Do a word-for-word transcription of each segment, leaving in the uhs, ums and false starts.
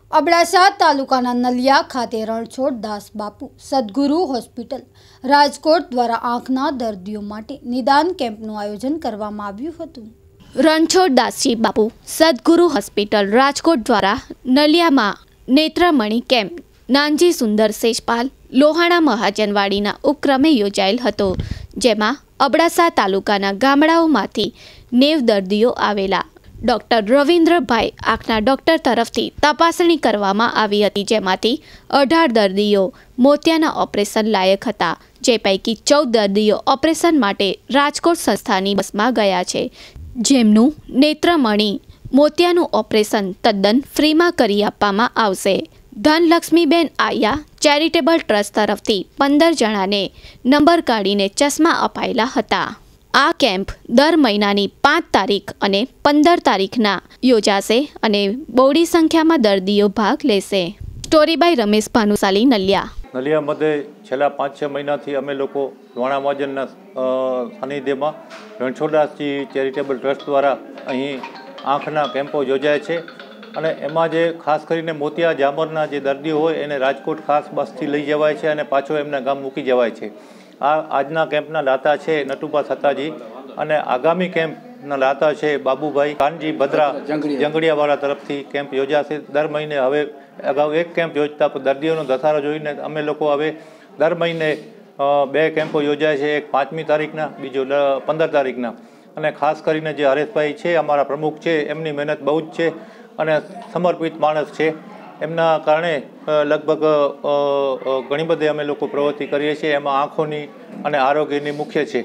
અબડાસા તાલુકાના નલિયા ખાતે રણછોડ દાસ બાપુ સદગુરુ હોસ્પિટલ રાજકોટ દ્વારા આંખના દર્દીઓ માટે નિદાન કેમ્પનું આયોજન કરવામાં આવ્યું હતું। રણછોડ દાસજી બાપુ સદગુરુ હોસ્પિટલ રાજકોટ દ્વારા નલિયામાં નેત્રમણી કેમ્પ નાનજી સુંદર સેજપાલ લોહાણા મહાજનવાડીના ઉપક્રમે યોજાયેલ હતો, જેમાં અબડાસા તાલુકાના ગામડાઓમાંથી નેવ દર્દીઓ આવેલા ડૉક્ટર રવિન્દ્રભાઈ આંખના ડૉક્ટર તરફથી તપાસણી કરવામાં આવી હતી, જેમાંથી અઢાર દર્દીઓ મોતિયાના ઓપરેશન લાયક હતા, જે પૈકી ચૌદ દર્દીઓ ઓપરેશન માટે રાજકોટ સંસ્થાની બસમાં ગયા છે, જેમનું નેત્રમણી મોતિયાનું ઓપરેશન તદ્દન ફ્રીમાં કરી આપવામાં આવશે। ધનલક્ષ્મીબેન આયા ચેરિટેબલ ટ્રસ્ટ તરફથી પંદર જણાને નંબર કાઢીને ચશ્મા અપાયેલા હતા। આ કેમ્પ દર મહિનાની પાંચ તારીખ અને પંદર તારીખના યોજાશે અને બહોળી સંખ્યામાં દર્દીઓ ભાગ લેશે। Story by Ramesh Bhanushali, Naliya. નલિયા મધ્યે છેલ્લા પાંચ છ મહિનાથી અમે લોકો લોહાણા મહાજનના સાનિધ્યમાં રણછોડદાસજી ચેરિટેબલ ટ્રસ્ટ દ્વારા અહીં આંખના કેમ્પો યોજાય છે અને એમાં જે ખાસ કરીને મોતિયા જામરના જે દર્દીઓ હોય એને રાજકોટ ખાસ બસથી લઈ જવાય છે અને પાછો એમના ગામ મૂકી જવાય છે। આ આજના કેમ્પના દાતા છે નટુભા સત્તાજી અને આગામી કેમ્પના દાતા છે બાબુભાઈ કાનજી ભદ્રા જંગડિયાવાળા તરફથી કેમ્પ યોજાશે દર મહિને। હવે અગાઉ એક કેમ્પ યોજતા દર્દીઓનો ધસારો જોઈને અમે લોકો હવે દર મહિને બે કેમ્પો યોજાય છે, એક પાંચમી તારીખના, બીજો પંદર તારીખના। અને ખાસ કરીને જે હરેશભાઈ છે અમારા પ્રમુખ છે, એમની મહેનત બહુ જ છે અને સમર્પિત માણસ છે, એમના કારણે લગભગ ઘણી બધી અમે લોકો પ્રવૃત્તિ કરીએ છીએ। એમાં આંખોની અને આરોગ્યની મુખ્ય છે।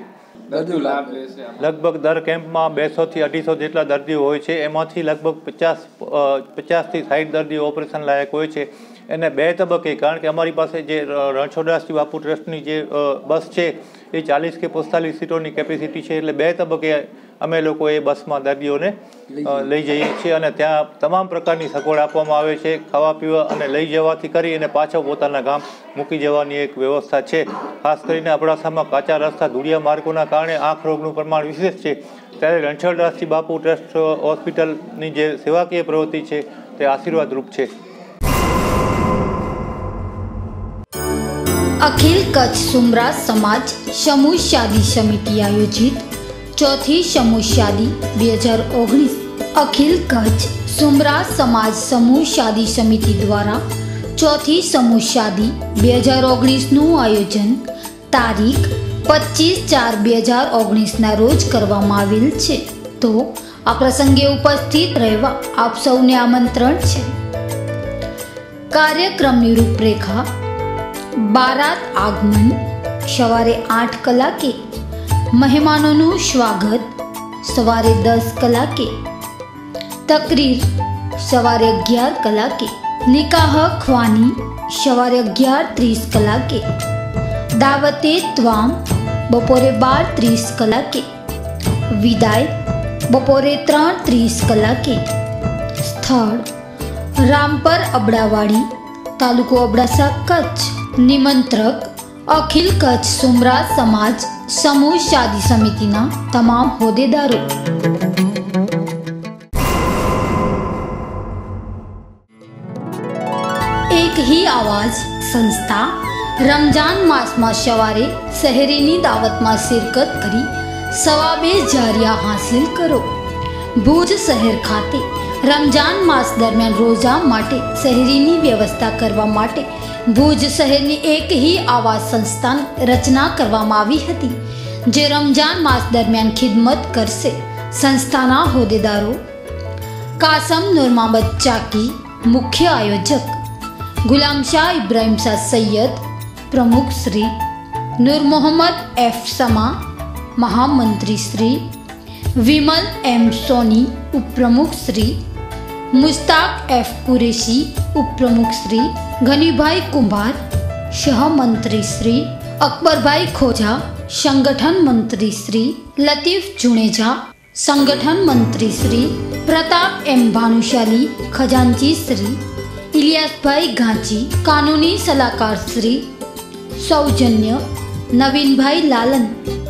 લગભગ દર કેમ્પમાં બેસોથી અઢીસો જેટલા દર્દીઓ હોય છે, એમાંથી લગભગ પચાસ પચાસથી સાઠ દર્દીઓ ઓપરેશન લાયક હોય છે। એને બે તબક્કે, કારણ કે અમારી પાસે જે રણછોડદાસજી બાપુ ટ્રસ્ટની જે બસ છે એ ચાલીસ કે પિસ્તાલીસ સીટોની કેપેસિટી છે, એટલે બે તબક્કે અમે લોકો એ બસમાં દર્દીઓને લઈ જઈએ છીએ અને ત્યાં તમામ પ્રકારની સગવડ આપવામાં આવે છે, ખાવા પીવા અને લઈ જવાથી કરી અને પાછો પોતાના ગામ મૂકી જવાની એક વ્યવસ્થા છે। ખાસ કરીને અબડાસામાં કાચા રસ્તા ધૂળિયા માર્ગોના કારણે આંખ રોગનું પ્રમાણ વિશેષ છે, ત્યારે રણછોડદાસજી બાપુ ટ્રસ્ટ હોસ્પિટલની જે સેવાકીય પ્રવૃત્તિ છે તે આશીર્વાદરૂપ છે। અખિલ કચ્છ સુમરા સમાજ સમૂહ શાદી સમિતિ આયોજિત ચોથી સમૂહ શાદી બે હજાર ઓગણીસ અખિલ કચ્છ સુમરા સમાજ સમૂહ શાદી સમિતિ દ્વારા ચોથી સમૂહ શાદી બે હજાર ઓગણીસનું આયોજન તારીખ પચીસ ચાર બે હજાર ઓગણીસના રોજ કરવામાં આવેલ છે, તો આ પ્રસંગે ઉપસ્થિત રહેવા આપ સૌને આમંત્રણ છે। કાર્યક્રમની રૂપરેખા: બારાત આગમન સવારે આઠ કલાકે, મહેમાનોનું સ્વાગત સવારે દસ કલાકે, તકરીર સવારે અગિયાર કલાકે, નિકાહ ખ્વાની સવારે અગિયાર ત્રીસ કલાકે, દાવતે ત્વામ બપોરે બાર ત્રીસ કલાકે, વિદાય બપોરે ત્રણ ત્રીસ કલાકે। સ્થળ: રામપર અબડાવાડી, તાલુકો અબડાસા, કચ્છ। નિમંત્રક: અખિલ કચ્છ સુમરા સમાજ समूह शादी समितिना तमाम होदेदारो। एक ही आवाज संस्था रमजान मास में सवारे शहरीनी दावत में शिरकत करी सवाबे जारिया हासिल करो। भूज शहर खाते रमजान मास दरमियान रोजा माटे शहरीनी व्यवस्था करवा माटे भूज शहરની એક ही આવાસ સંસ્થા રચના કરવામાં આવી હતી, જે રમજાન માસ દરમિયાન ખિદમત કરશે। સંસ્થાના હોદ્દેદારો: કાસમ નૂર મોહમ્મદ ચાકી, મુખ્ય આયોજક; ગુલામ શાહ ઇબ્રાહિમ શાહ સૈયદ, પ્રમુખ શ્રી; નૂર મોહમ્મદ એફ સમા, મહામંત્રી શ્રી; વિમલ એમ સોની, ઉપપ્રમુખ શ્રી; मुश्ताक एफ कुरेशी, उपप्रमुख श्री; गनीभाई कुंभार, सहमंत्री श्री; अकबरभाई खोजा, संगठन मंत्री श्री; लतीफ जुनेजा, संगठन मंत्री श्री; प्रताप एम भानुशाली, खजांची श्री; इलियास भाई गांची, कानूनी सलाहकार श्री; सौजन्य नवीन भाई लालन।